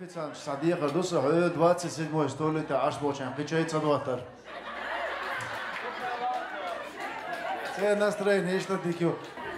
Официант Садиха Дуса, 27 столетие, аж получаем. Включается доктор. Все настроение, что дикю.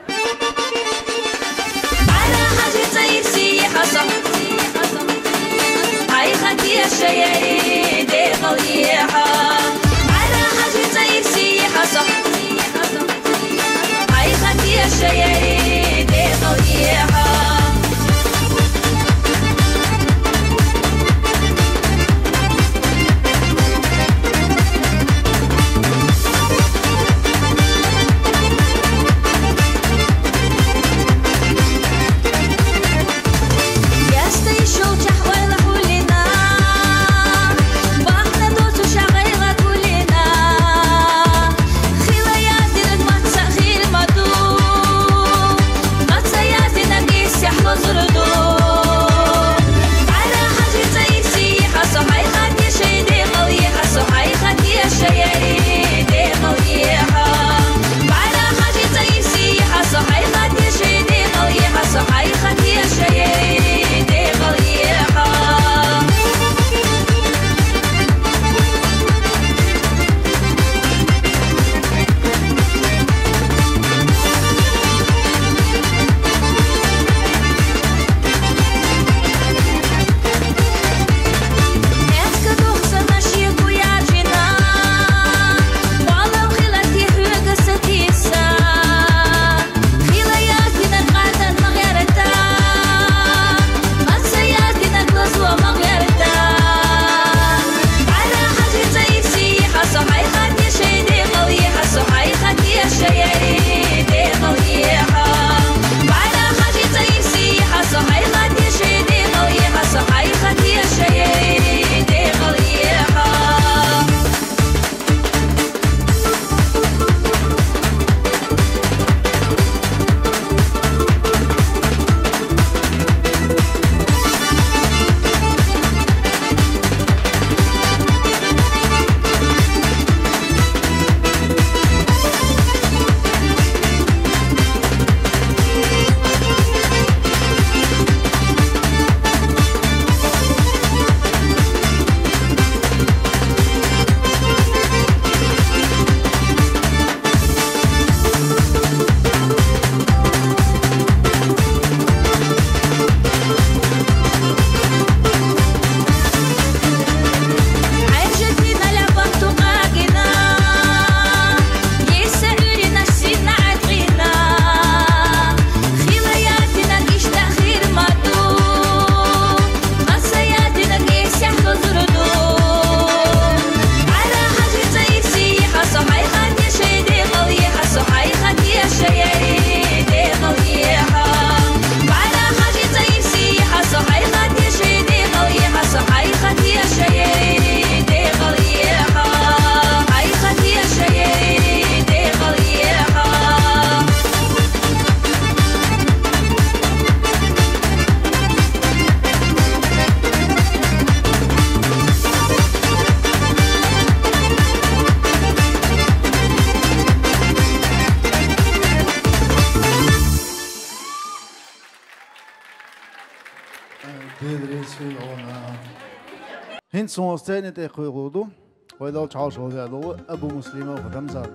هند سوستين تأخذوا وإذا تعاش هذا أبو مسلمة وختم زاد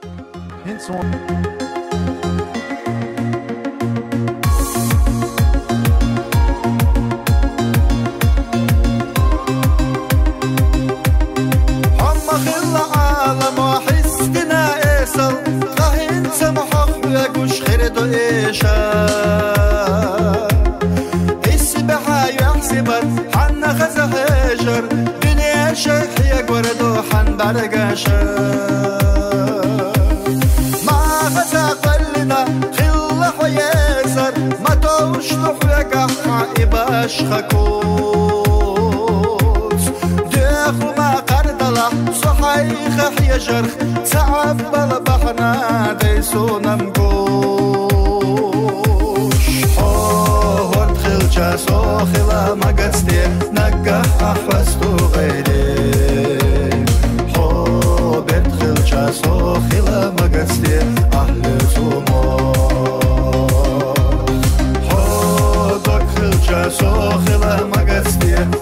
هند سو حما خل عالم وحسنا إيسل خهين سمحه ويقوش خيرد إيشا إسبحا يحسبت حنا خزهجر دنيا شيخ يقوردو حن برقاشا ما خزا قلنا خلح ويسر ما توشتح ويقح إباش خكوت ديخو ما قردلا صحيخ يجرخ تعب بالبحنا ديسونا مقوش حوهر تخل جاسو خلا مقصدي نقح أحوستو غيري حوبر تخل جاسو خلا مقصدي أهل سومو حوبر تخل جاسو خلا مقصدي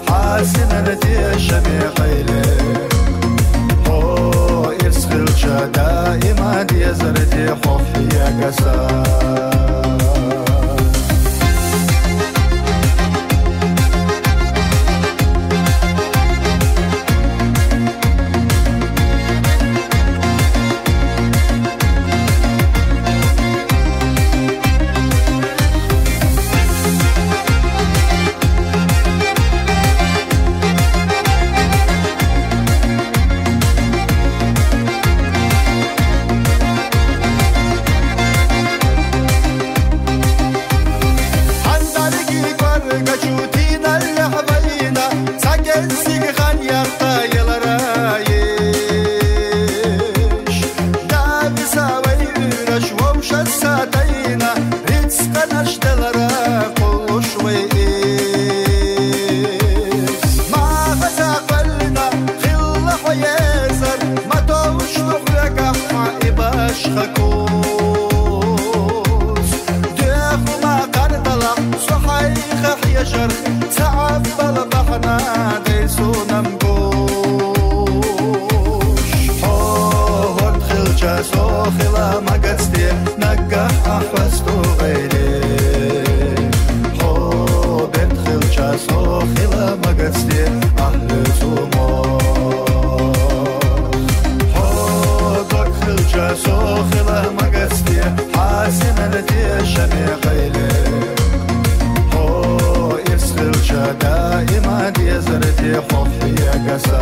سوخلا مگستی اهل توما دخل جا سوخلا مگستی حاسن لدي شمي قيلي اسخل جا دائما دي زرتي خوفي يا قسا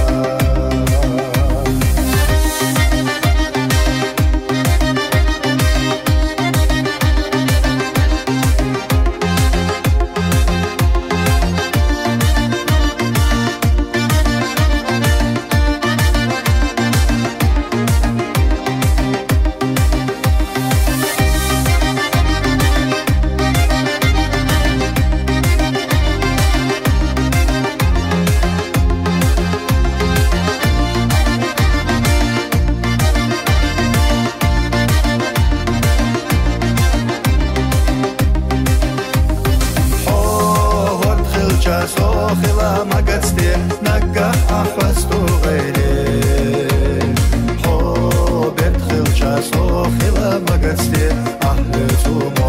سوخلا مگستی نگه احفظتو غیری بدخل جا سوخلا مگستی اهل توما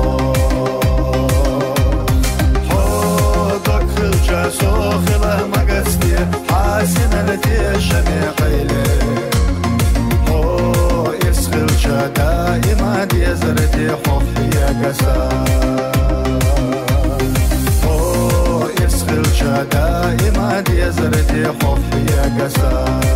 دخل جا سوخلا مگستی حاسن لدي شمي قيلي اسخل جا دائما دي زرتي خوفي يا قسا دائما دي زرتي خوفي يا قسا